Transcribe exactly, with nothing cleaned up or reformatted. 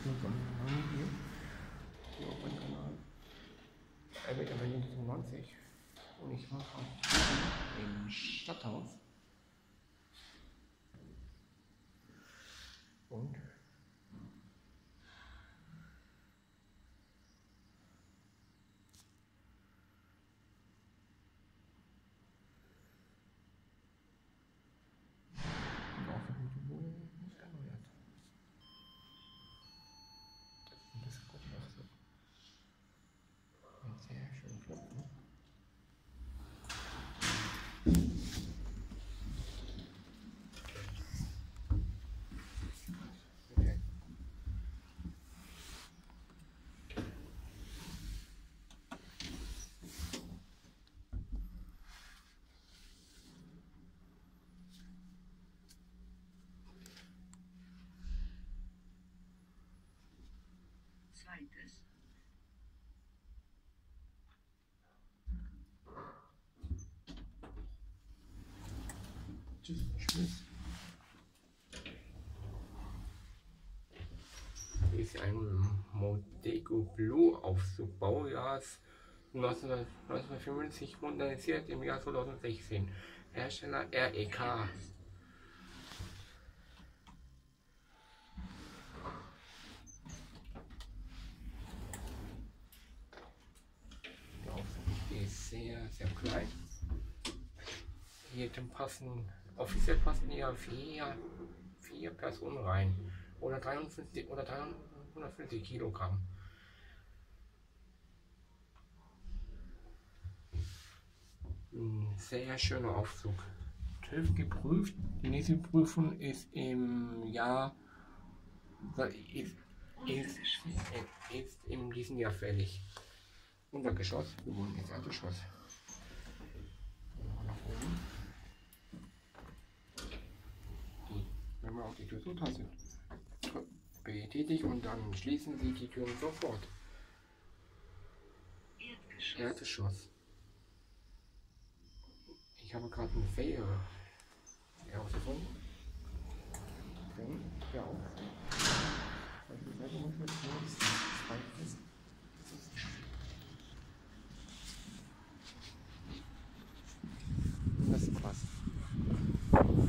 hier, hier auf meinem Kanal. Er wird aber nicht neunzig. Und ich mache im Stadthaus. Und Zweites. Schluss. Ist ein Modeco Blue Aufzug, Baujahrs neunzehnhundertfünfundsiebzig, modernisiert im Jahr zweitausendsechzehn. Hersteller R E K. Der Aufzug ist sehr, sehr klein. Hier passen, offiziell passen hier vier, vier Personen rein. Oder dreiundfünfzig oder dreihundertfünfzig Kilogramm. Ein sehr schöner Aufzug. TÜV geprüft. Die nächste Prüfung ist im Jahr ist, ist, ist in diesem Jahr fällig. Untergeschoss. Wir wohnen jetzt Erdgeschoss. Nach oben. Die, wenn man auf die Tür zutaste betätigt und dann schließen Sie die Türen sofort. Erdgeschoss. Erdgeschoss. Ich habe gerade eine Fähre herausgefunden. Ja, auch.